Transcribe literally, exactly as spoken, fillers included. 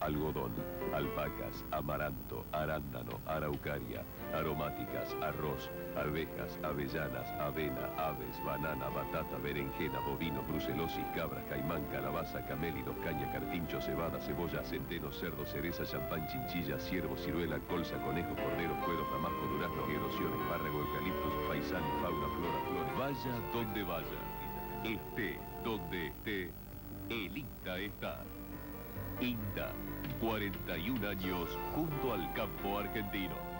algodón, alpacas, amaranto, arándano, araucaria, aromáticas, arroz, arvejas, avellanas, avena, aves, banana, batata, berenjena, bovino, brucelosis, cabras, caimán, calabaza, camélidos, caña, carpincho, cebada, cebolla, centeno, cerdo, cereza, champán, chinchilla, ciervo, ciruela, colza, conejo, cordero, cuero, damasco, durazno, erosión, espárrago, eucaliptus, paisán, fauna, flora, flores. Vaya donde vaya, esté donde esté, el INTA está. INTA, cuarenta y un años junto al campo argentino.